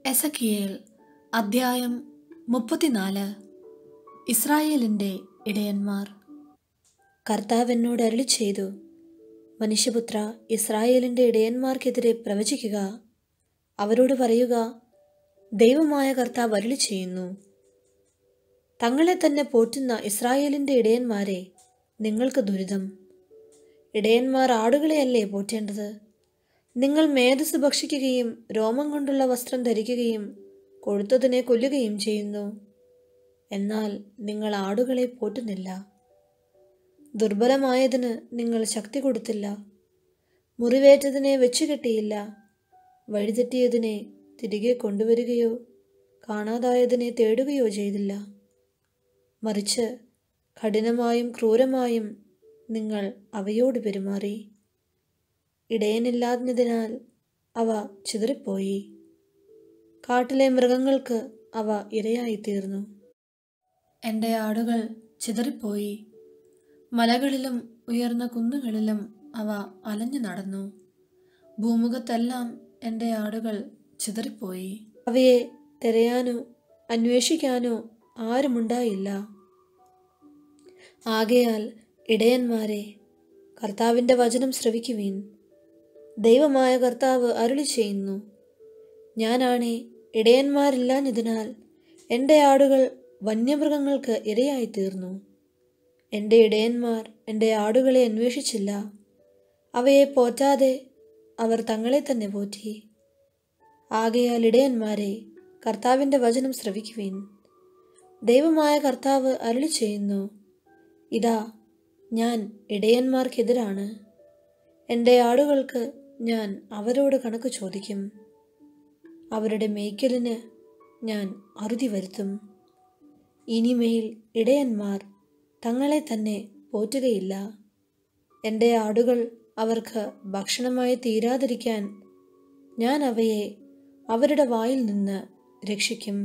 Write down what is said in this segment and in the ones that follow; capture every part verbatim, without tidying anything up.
Ezekiel അദ്ധ്യായം മുപ്പത്തിനാല്. ഇസ്രായേലിൻ്റെ ഇടയന്മാർ. കർത്താവ് എന്നോട് അരുളിച്ചെയ്തു, മനുഷ്യപുത്ര, ഇസ്രായേലിൻ്റെ ഇടയന്മാർക്കെതിരെ പ്രവചിക്കുക. അവരോട് പറയുക, ദൈവമായ കർത്താവ് അരുളിച്ചെയ്യുന്നു, തങ്ങളെ തന്നെ പോറ്റുന്ന ഇസ്രായേലിൻ്റെ ഇടയന്മാരെ, നിങ്ങൾക്ക് ദുരിതം. ഇടയന്മാർ ആടുകളെയല്ലേ പോറ്റേണ്ടത്? നിങ്ങൾ മേധസ് ഭക്ഷിക്കുകയും രോമം കൊണ്ടുള്ള വസ്ത്രം ധരിക്കുകയും കൊഴുത്തതിനെ കൊല്ലുകയും ചെയ്യുന്നു. എന്നാൽ നിങ്ങൾ ആടുകളെ പോറ്റുന്നില്ല. ദുർബലമായതിന് നിങ്ങൾ ശക്തി കൊടുത്തില്ല. മുറിവേറ്റതിനെ വെച്ചുകെട്ടിയില്ല. വഴിതെറ്റിയതിനെ തിരികെ കൊണ്ടുവരികയോ കാണാതായതിനെ തേടുകയോ ചെയ്തില്ല. മറിച്ച് കഠിനമായും ക്രൂരമായും നിങ്ങൾ അവയോട് പെരുമാറി. ഇടയനില്ലാഞ്ഞതിനാൽ അവ ചിതറിപ്പോയി. കാട്ടിലെ മൃഗങ്ങൾക്ക് അവ ഇരയായിത്തീർന്നു. എൻ്റെ ആടുകൾ ചിതറിപ്പോയി. മലകളിലും ഉയർന്ന കുന്നുകളിലും അവ അലഞ്ഞു നടന്നു. ഭൂമുഖത്തെല്ലാം എൻ്റെ ആടുകൾ ചിതറിപ്പോയി. അവയെ തിരയാനോ അന്വേഷിക്കാനോ ആരുമുണ്ടായില്ല. ആകയാൽ ഇടയന്മാരെ, കർത്താവിൻ്റെ വചനം ശ്രവിക്കുവിൻ. ദൈവമായ കർത്താവ് അരുളിച്ചെയ്യുന്നു, ഞാനാണേ ഇടയന്മാരില്ലാഞ്ഞതിനാൽ എൻ്റെ ആടുകൾ വന്യമൃഗങ്ങൾക്ക് ഇരയായിത്തീർന്നു. എൻ്റെ ഇടയന്മാർ എൻ്റെ ആടുകളെ അന്വേഷിച്ചില്ല. അവയെ പോറ്റാതെ അവർ തങ്ങളെ തന്നെ പോറ്റി. ആകയാൽ ഇടയന്മാരെ, കർത്താവിൻ്റെ വചനം ശ്രവിക്കുവിൻ. ദൈവമായ കർത്താവ് അരുളിച്ചെയ്യുന്നു, ഇതാ, ഞാൻ ഇടയന്മാർക്കെതിരാണ്. എൻ്റെ ആടുകൾക്ക് ഞാൻ അവരോട് കണക്ക് ചോദിക്കും. അവരുടെ മേയ്ക്കലിന് ഞാൻ അറുതി വരുത്തും. ഇനിമേൽ ഇടയന്മാർ തങ്ങളെ തന്നെ പോറ്റുകയില്ല. എൻ്റെ ആടുകൾ അവർക്ക് ഭക്ഷണമായി തീരാതിരിക്കാൻ ഞാൻ അവയെ അവരുടെ വായിൽ നിന്ന് രക്ഷിക്കും.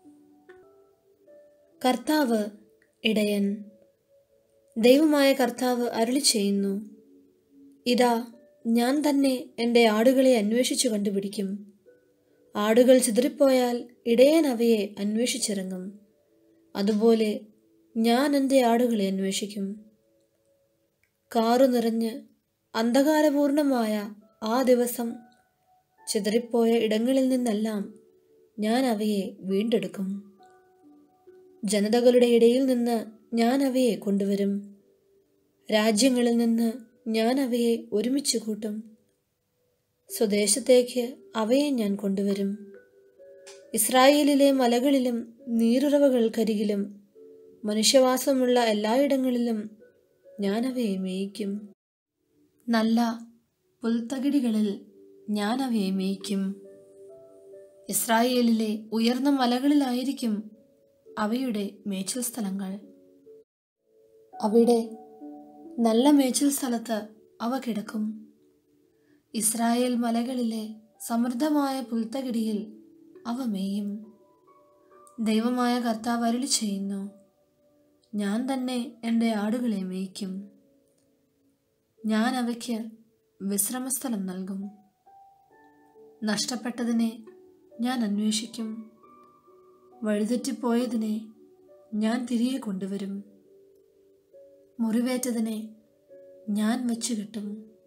കർത്താവ് ഇടയൻ. ദൈവമായ കർത്താവ് അരുളിച്ചെയ്യുന്നു, ഇതാ, ഞാൻ തന്നെ എൻ്റെ ആടുകളെ അന്വേഷിച്ചു കണ്ടുപിടിക്കും. ആടുകൾ ചിതറിപ്പോയാൽ ഇടയൻ അവയെ അന്വേഷിച്ചിറങ്ങും. അതുപോലെ ഞാൻ എൻ്റെ ആടുകളെ അന്വേഷിക്കും. കാറു നിറഞ്ഞ് അന്ധകാരപൂർണമായ ആ ദിവസം ചിതറിപ്പോയ ഇടങ്ങളിൽ നിന്നെല്ലാം ഞാൻ അവയെ വീണ്ടെടുക്കും. ജനതകളുടെ ഇടയിൽ നിന്ന് ഞാൻ അവയെ കൊണ്ടുവരും. രാജ്യങ്ങളിൽ നിന്ന് ഞാൻ അവയെ ഒരുമിച്ച് കൂട്ടും. സ്വദേശത്തേക്ക് അവയെ ഞാൻ കൊണ്ടുവരും. ഇസ്രായേലിലെ മലകളിലും നീരുറവകൾക്കരികിലും മനുഷ്യവാസമുള്ള എല്ലായിടങ്ങളിലും ഞാൻ അവയെ മേയ്ക്കും. നല്ല പുൽത്തകിടികളിൽ ഞാൻ അവയെ മേയ്ക്കും. ഇസ്രായേലിലെ ഉയർന്ന മലകളിലായിരിക്കും അവയുടെ മേച്ചിൽ സ്ഥലങ്ങൾ. അവിടെ നല്ല മേച്ചിൽ സ്ഥലത്ത് അവ കിടക്കും. ഇസ്രായേൽ മലകളിലെ സമൃദ്ധമായ പുൽത്തകിടിയിൽ അവ മേയും. ദൈവമായ കർത്താവ് അരുളിച്ചെയ്യുന്നു, ഞാൻ തന്നെ എൻ്റെ ആടുകളെ മേയ്ക്കും. ഞാൻ അവയ്ക്ക് വിശ്രമസ്ഥലം നൽകും. നഷ്ടപ്പെട്ടതിനെ ഞാൻ അന്വേഷിക്കും. വഴിതെറ്റിപ്പോയതിനെ ഞാൻ തിരികെ കൊണ്ടുവരും. മുറിവേറ്റതിനെ ഞാൻ വെച്ചുകെട്ടും.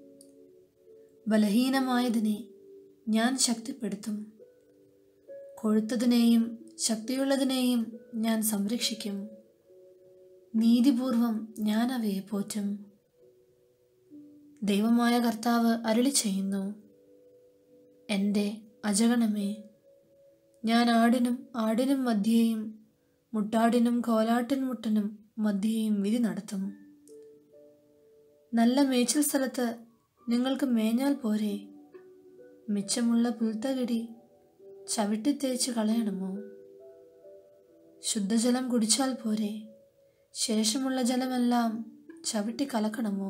ബലഹീനമായതിനെ ഞാൻ ശക്തിപ്പെടുത്തും. കൊഴുത്തതിനെയും ശക്തിയുള്ളതിനെയും ഞാൻ സംരക്ഷിക്കും. നീതിപൂർവം ഞാൻ അവയെ പോറ്റും. ദൈവമായ കർത്താവ് അരുളിച്ചെയ്യുന്നു, എൻ്റെ അജഗണമേ, ഞാൻ ആടിനും ആടിനും മധ്യേയും മുട്ടാടിനും കോലാട്ടിൻ മുട്ടനും മധ്യേയും വിധി നടത്തും. നല്ല മേച്ചിൽ സ്ഥലത്ത് നിങ്ങൾക്ക് മേഞ്ഞാൽ പോരെ? മിച്ചമുള്ള പുൽത്തകിടി ചവിട്ടിത്തേച്ച് കളയണമോ? ശുദ്ധജലം കുടിച്ചാൽ പോരെ? ശേഷമുള്ള ജലമെല്ലാം ചവിട്ടി കലക്കണമോ?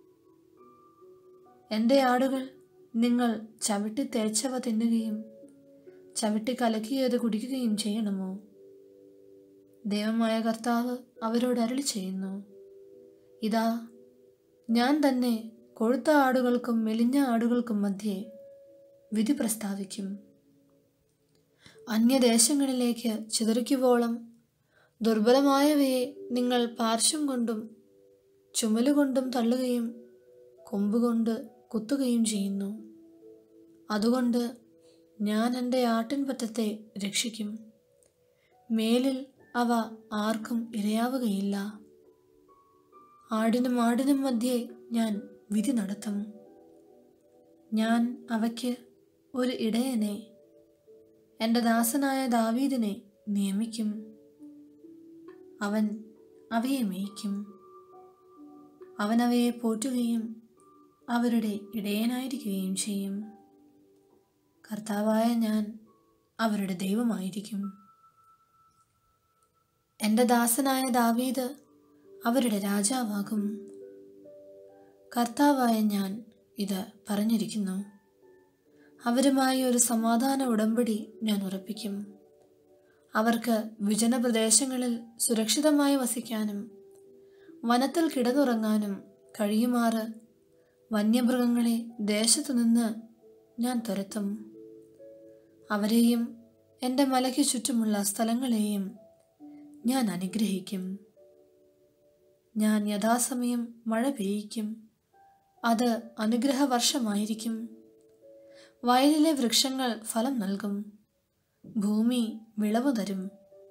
എൻ്റെ ആടുകൾ നിങ്ങൾ ചവിട്ടി തേച്ചവ തിന്നുകയും ചവിട്ടി കലക്കിയത് കുടിക്കുകയും ചെയ്യണമോ? ദൈവമായ കർത്താവ് അവരോട് അരുളിച്ചെയ്യുന്നു, ഇതാ, ഞാൻ തന്നെ കൊഴുത്ത ആടുകൾക്കും മെലിഞ്ഞ ആടുകൾക്കും മധ്യേ വിധി പ്രസ്താവിക്കും. അന്യദേശങ്ങളിലേക്ക് ചിതറിക്കുവോളം ദുർബലമായവയെ നിങ്ങൾ പാർശ്വം കൊണ്ടും ചുമലുകൊണ്ടും തള്ളുകയും കൊമ്പുകൊണ്ട് കുത്തുകയും ചെയ്യുന്നു. അതുകൊണ്ട് ഞാൻ എൻ്റെ ആട്ടിൻപറ്റത്തെ രക്ഷിക്കും. മേലിൽ അവ ആർക്കും ഇരയാവുകയില്ല. ആടിനും ആടിനും മധ്യേ ഞാൻ വിധി നടത്തും. ഞാൻ അവയ്ക്ക് ഒരു ഇടയനെ, എൻ്റെ ദാസനായ ദാവീദിനെ നിയമിക്കും. അവൻ അവയെ മേയ്ക്കും. അവൻ അവയെ പോറ്റുകയും അവരുടെ ഇടയനായിരിക്കുകയും ചെയ്യും. കർത്താവായ ഞാൻ അവരുടെ ദൈവമായിരിക്കും. എൻ്റെ ദാസനായ ദാവീദ് അവരുടെ രാജാവാകും. കർത്താവായ ഞാൻ ഇത് പറഞ്ഞിരിക്കുന്നു. അവരുമായി ഒരു സമാധാന ഉടമ്പടി ഞാൻ ഉറപ്പിക്കും. അവർക്ക് വിജനപ്രദേശങ്ങളിൽ സുരക്ഷിതമായി വസിക്കാനും വനത്തിൽ കിടന്നുറങ്ങാനും കഴിയുമാറ് വന്യമൃഗങ്ങളെ ദേശത്തു നിന്ന് ഞാൻ തുരത്തും. അവരെയും എൻ്റെ മലയ്ക്ക് ചുറ്റുമുള്ള സ്ഥലങ്ങളെയും ഞാൻ അനുഗ്രഹിക്കും. ഞാൻ യഥാസമയം മഴ പെയ്യിക്കും. അത് അനുഗ്രഹവർഷമായിരിക്കും. വയലിലെ വൃക്ഷങ്ങൾ ഫലം നൽകും. ഭൂമി വിളവ് തരും.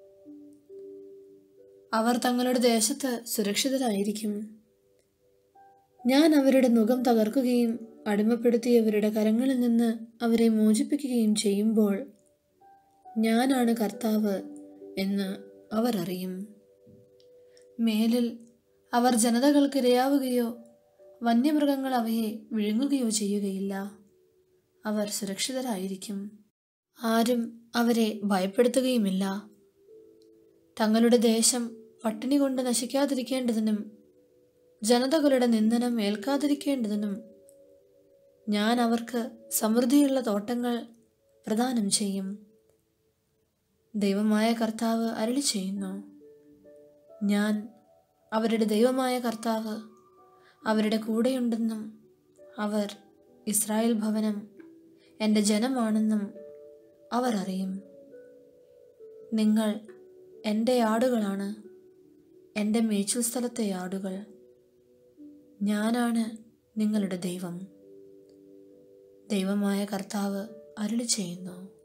അവർ തങ്ങളുടെ ദേശത്ത് സുരക്ഷിതരായിരിക്കും. ഞാൻ അവരുടെ നുകം തകർക്കുകയും അടിമപ്പെടുത്തിയവരുടെ കരങ്ങളിൽ നിന്ന് അവരെ മോചിപ്പിക്കുകയും ചെയ്യുമ്പോൾ ഞാനാണ് കർത്താവ് എന്ന് അവർ അറിയും. മേലിൽ അവർ ജനതകൾക്ക് ഇരയാവുകയോ വന്യമൃഗങ്ങൾ അവയെ വിഴുങ്ങുകയോ ചെയ്യുകയില്ല. അവർ സുരക്ഷിതരായിരിക്കും. ആരും അവരെ ഭയപ്പെടുത്തുകയുമില്ല. തങ്ങളുടെ ദേശം പട്ടിണി കൊണ്ട് നശിക്കാതിരിക്കേണ്ടതിനും ജനതകളുടെ നിന്ദനം ഏൽക്കാതിരിക്കേണ്ടതിനും ഞാൻ അവർക്ക് സമൃദ്ധിയുള്ള തോട്ടങ്ങൾ പ്രദാനം ചെയ്യും. ദൈവമായ കർത്താവ് അരുളി ചെയ്യുന്നു. ഞാൻ അവരുടെ ദൈവമായ കർത്താവ് അവരുടെ കൂടെയുണ്ടെന്നും അവർ ഇസ്രായേൽ ഭവനം എൻ്റെ ജനമാണെന്നും അവർ അറിയും. നിങ്ങൾ എൻ്റെ ആടുകളാണ്, എൻ്റെ മേച്ചിൽ സ്ഥലത്തെ ആടുകൾ. ഞാനാണ് നിങ്ങളുടെ ദൈവം. ദൈവമായ കർത്താവ് അരുളി ചെയ്യുന്നു.